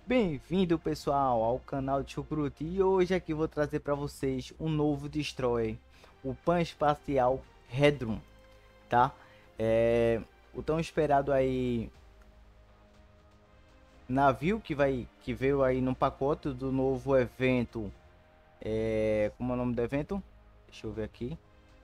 Bem-vindo, pessoal, ao canal de Chucrute. E hoje aqui vou trazer para vocês um novo Destroyer, o Pan Espacial Hedron, tá? O tão esperado aí navio que veio aí no pacote do novo evento. Como é o nome do evento? Deixa eu ver aqui.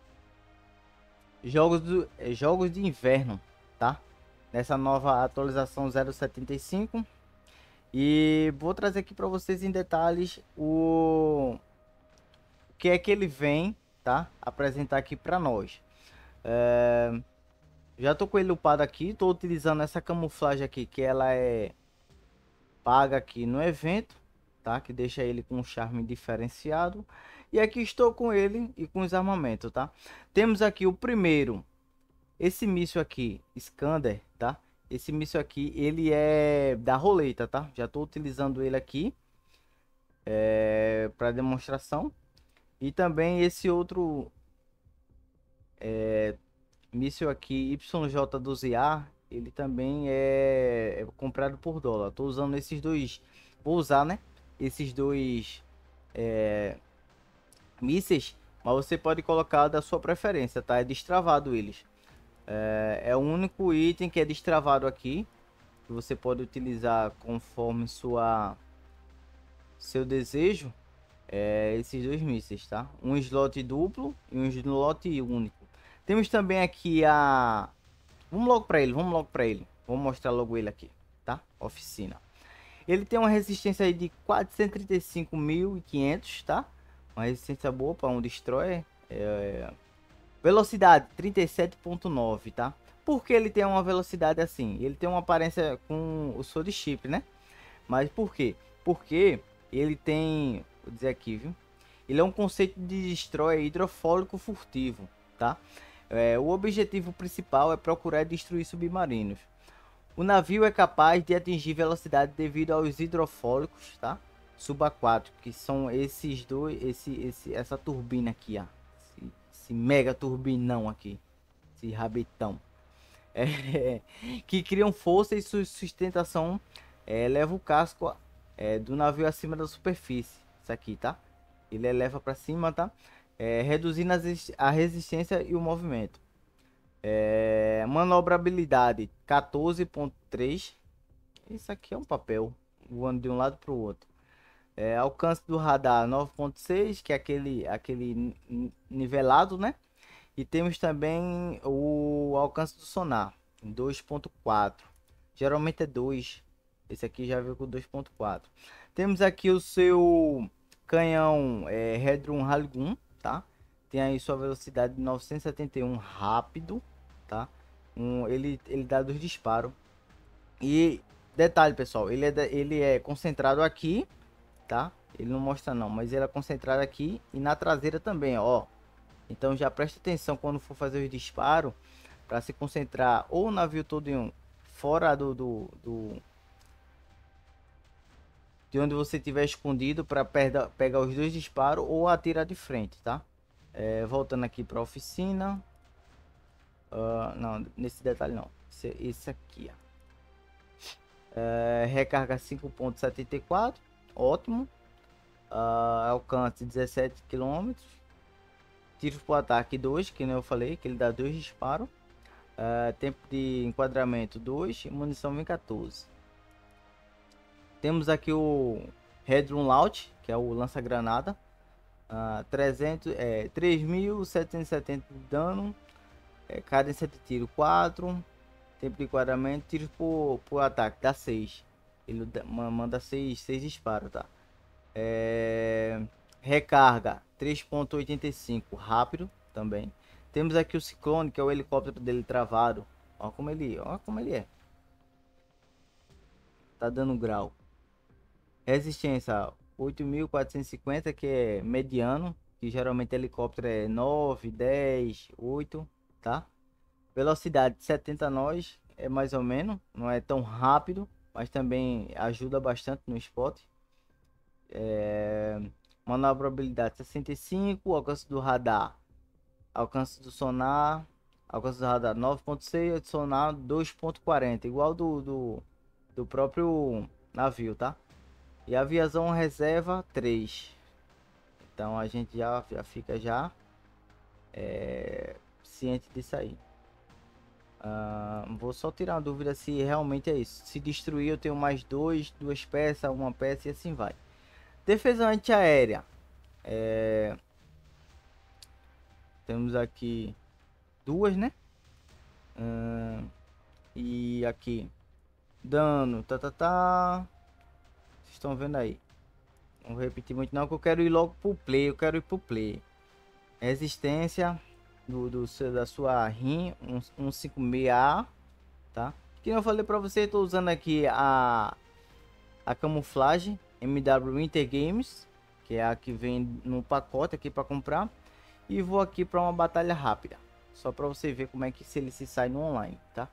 Jogos de Inverno, tá? Nessa nova atualização 0.75. E vou trazer aqui para vocês em detalhes o que é que ele vem, tá? Apresentar aqui para nós. Já tô com ele upado aqui, tô utilizando essa camuflagem aqui, que ela é paga aqui no evento, tá? Que deixa ele com um charme diferenciado. E aqui estou com ele e com os armamentos, tá? Temos aqui o primeiro, esse míssil aqui, Iskander, tá? Esse míssil aqui, ele é da roleta, tá? Já tô utilizando ele aqui para demonstração. E também esse outro míssil aqui, YJ12A, ele também é comprado por dólar. Tô usando esses dois, vou usar, né? Esses dois mísseis, mas você pode colocar da sua preferência, tá? É destravado eles. É o único item que é destravado aqui, que você pode utilizar conforme seu desejo. Esses dois mísseis, tá? Um slot duplo e um slot único. Temos também aqui a... Vamos logo para ele, vamos logo para ele. Vou mostrar logo ele aqui, tá? Oficina. Ele tem uma resistência aí de 435.500, tá? Uma resistência boa para um destroyer. Velocidade 37.9, tá? Por que ele tem uma velocidade assim? Ele tem uma aparência com o Sword Chip, né? Mas por quê? Porque ele tem, vou dizer aqui, viu? Ele é um conceito de destroyer hidrofólico furtivo, tá? O objetivo principal é procurar destruir submarinos. O navio é capaz de atingir velocidade devido aos hidrofólicos, tá? Subaquáticos, que são esses dois, essa turbina aqui, ó. Esse mega turbinão aqui, esse rabetão. Que criam força e sustentação, leva o casco do navio acima da superfície. Isso aqui, tá? Ele eleva para cima, tá? Reduzindo a resistência e o movimento. Manobrabilidade 14.3. Isso aqui é um papel voando de um lado para o outro. Alcance do radar 9.6, que é aquele nivelado, né? E temos também o alcance do sonar 2.4. Geralmente é 2. Esse aqui já veio com 2.4. Temos aqui o seu canhão Hedron Halgun, tá? Tem aí sua velocidade de 971 rápido, tá? Ele dá 2 disparos. E detalhe, pessoal, ele é concentrado aqui, tá? Ele não mostra não, mas ele é concentrado aqui e na traseira também, ó. Então já preste atenção quando for fazer os disparos, para se concentrar ou o navio todo fora de onde você estiver escondido, para pegar os dois disparos ou atirar de frente, tá? Voltando aqui para a oficina. Não, nesse detalhe não. Esse aqui, ó. Recarga 5.74, ótimo. Alcance 17 quilômetros. Tiros por ataque 2, que nem eu falei, que ele dá 2 disparos. Tempo de enquadramento 2 e munição vem 14. Temos aqui o Hedron Launch, que é o lança-granada. 3.770 de dano. Cadência de tiro 4. Tempo de enquadramento, tiros por ataque, dá 6. Ele manda 6 disparos, tá? Recarga 3.85, rápido também. Temos aqui o Ciclone, que é o helicóptero dele travado. Ó como ele é. Tá dando grau. Resistência 8.450, que é mediano, que geralmente helicóptero é 9, 10, 8, tá? Velocidade 70 nós, é mais ou menos, não é tão rápido, mas também ajuda bastante no spot. Manobrabilidade 65, alcance do radar, alcance do sonar, alcance do radar 9.6, adicionar 2.40, igual do próprio navio, tá? E aviação reserva 3. Então a gente já fica já ciente disso aí. Vou só tirar uma dúvida se realmente é isso. Se destruir eu tenho mais duas peças, uma peça e assim vai. Defesa antiaérea. Temos aqui duas, né? E aqui dano, Vocês estão vendo aí. Não vou repetir muito não, que eu quero ir logo pro play. Eu quero ir pro play. Resistência da sua RIM 156A, tá? Que eu falei pra você, tô usando aqui a camuflagem MW Winter Games, que é a que vem no pacote aqui para comprar. E vou aqui para uma batalha rápida, só para você ver como é que ele se sai no online, tá?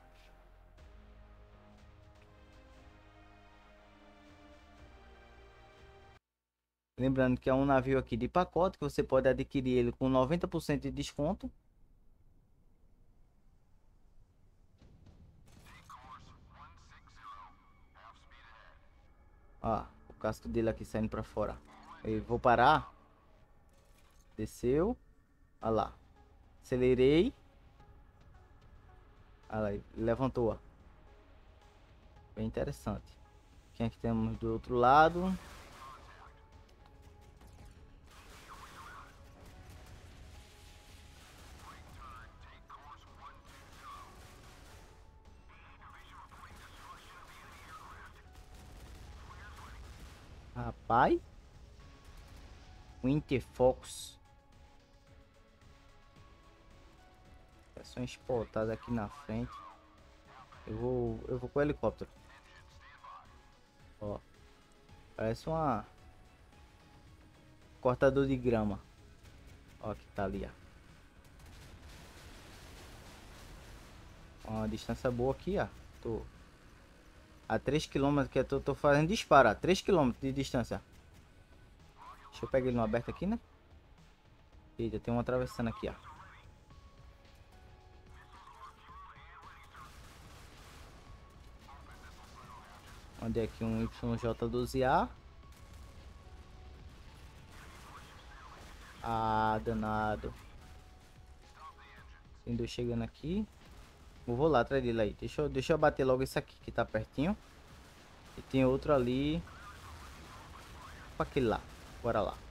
Lembrando que é um navio aqui de pacote que você pode adquirir ele com 90% de desconto. Ó, o casco dele aqui saindo para fora. Eu vou parar. Desceu. Olha lá. Acelerei. Olha lá, ele levantou, ó. Bem interessante. Quem é que temos do outro lado? Rapaz. Winter Fox. São exportadas aqui na frente. Eu vou com o helicóptero. Ó, parece uma cortador de grama. Ó, que tá ali, ó. Uma distância boa aqui, ó. Tô a 3 km que eu tô fazendo disparo, 3 km de distância. Deixa eu pegar ele no aberto aqui, né? Eita, tem um atravessando aqui, ó. Mandei aqui um YJ12A. Ah, danado. Tem dois chegando aqui. Eu vou lá atrás dele aí. Deixa eu bater logo esse aqui que tá pertinho. E tem outro ali. Pra aquele lá. Bora lá.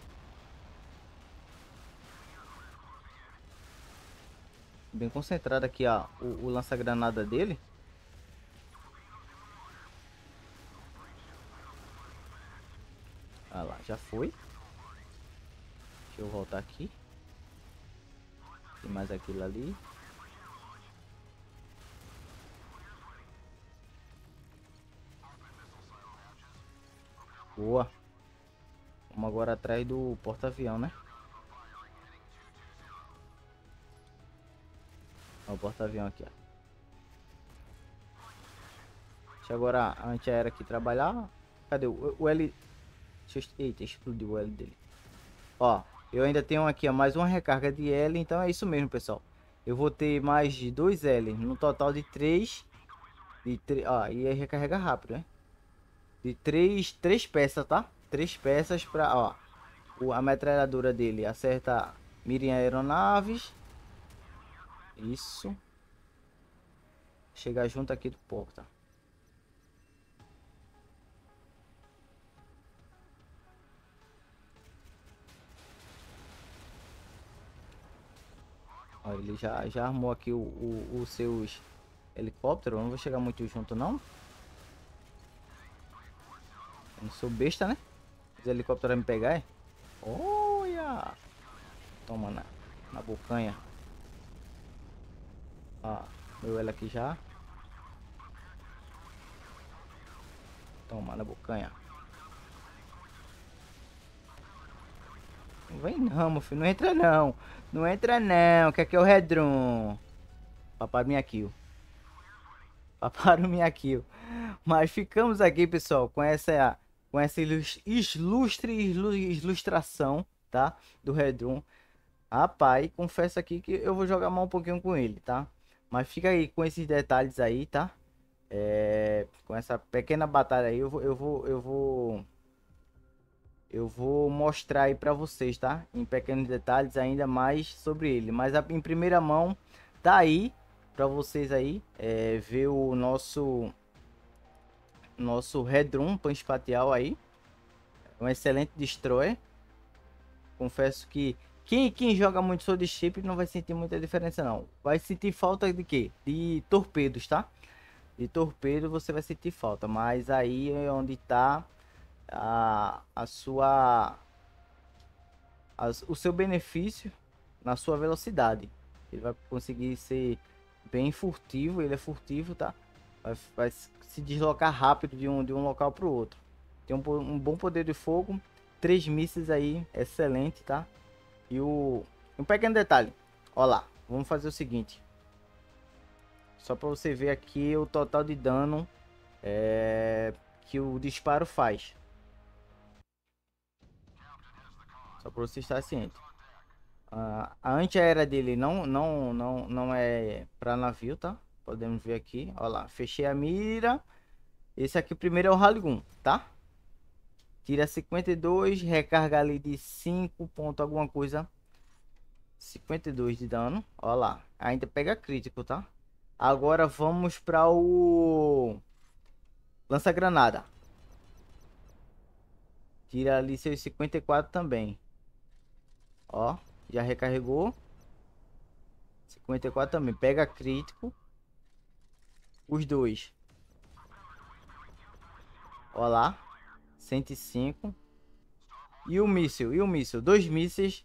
Bem concentrado aqui, ó. O lança-granada dele. Ah lá, já foi. Deixa eu voltar aqui. Tem mais aquilo ali. Boa. Vamos agora atrás do porta-avião, né? Ó, o porta-avião aqui, ó. Deixa agora a antiaérea aqui trabalhar. Cadê o L? Eita, explodiu o L dele. Ó, eu ainda tenho aqui, ó, mais uma recarga de L. Então é isso mesmo, pessoal. Eu vou ter mais de 2 L. No total de 3. Ó, e aí recarrega rápido, né? De 3 peças, tá? 3 peças pra, ó. A metralhadora dele acerta mira em aeronaves. Isso. Chegar junto aqui do porta. Ó, ele já armou aqui os seus helicópteros. Eu não vou chegar muito junto, não. Eu não sou besta, né? Os helicópteros vão me pegar, é? Olha! Toma na bocanha. Ó, meu ela aqui já. Toma na bocanha. Não vem não, meu filho. Não entra não. Não entra não. Que aqui é o Redrum. Papai minha kill. Papai minha kill. Mas ficamos aqui, pessoal, com essa ilustração, tá? Do Redrum. Rapaz, confesso aqui que eu vou jogar mal um pouquinho com ele, tá? Mas fica aí com esses detalhes aí, tá? Com essa pequena batalha aí, eu vou eu vou mostrar aí para vocês, tá? Em pequenos detalhes ainda mais sobre ele. Mas em primeira mão tá aí para vocês aí ver o nosso Redrum Pan-Espacial aí. Um excelente destroyer. Confesso que quem joga muito Sword Ship não vai sentir muita diferença não. Vai sentir falta de quê? De torpedos, tá? De torpedo você vai sentir falta, mas aí é onde tá a sua o seu benefício na sua velocidade. Ele vai conseguir ser bem furtivo, ele é furtivo, tá? Vai se deslocar rápido de um local para o outro. Tem um bom poder de fogo, 3 mísseis aí, excelente, tá? E um pequeno detalhe, ó lá, vamos fazer o seguinte. Só para você ver aqui o total de dano que o disparo faz. Só para você estar ciente. A antiaérea dele não é para navio, tá? Podemos ver aqui, ó lá, fechei a mira. Esse aqui primeiro é o Raligun, tá? Tira 52, recarga ali de 5 ponto alguma coisa. 52 de dano, ó lá. Ainda pega crítico, tá? Agora vamos para o lança-granada. Tira ali seus 54 também. Ó, já recarregou. 54 também, pega crítico. Os dois. Ó lá, 105. E o míssil, dois mísseis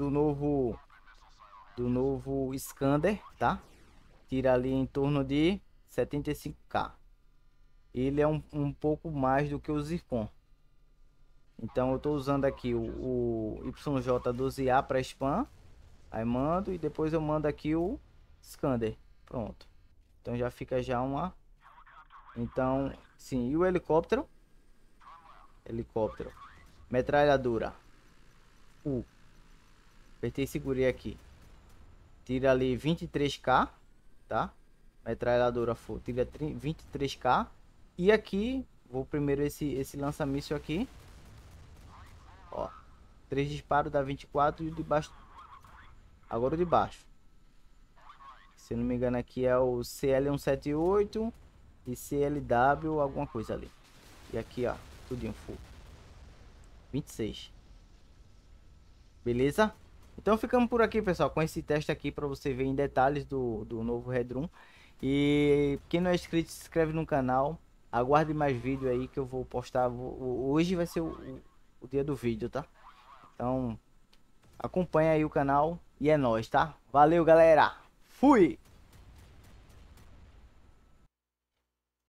do novo Iskander, tá? Tira ali em torno de 75k. Ele é um pouco mais do que o Zircon. Então eu estou usando aqui o YJ12A para spam. Aí mando e depois eu mando aqui o Iskander. Pronto. Então já fica já uma. Então, sim, e o helicóptero? Helicóptero. Metralhadora. Apertei e segurei aqui. Tira ali 23k, tá? Metralhadora full, tira 23k. E aqui, vou primeiro esse lança-míssil aqui. Ó, 3 disparos dá 24 e o de baixo. Agora o de baixo. Se não me engano aqui é o CL178 e CLW alguma coisa ali. E aqui, ó, tudo em full. 26. Beleza? Então ficamos por aqui, pessoal, com esse teste aqui para você ver em detalhes do novo Redrum. E quem não é inscrito, se inscreve no canal. Aguarde mais vídeo aí que eu vou postar. Hoje vai ser o dia do vídeo, tá? Então acompanha aí o canal e é nóis, tá? Valeu, galera! Fui!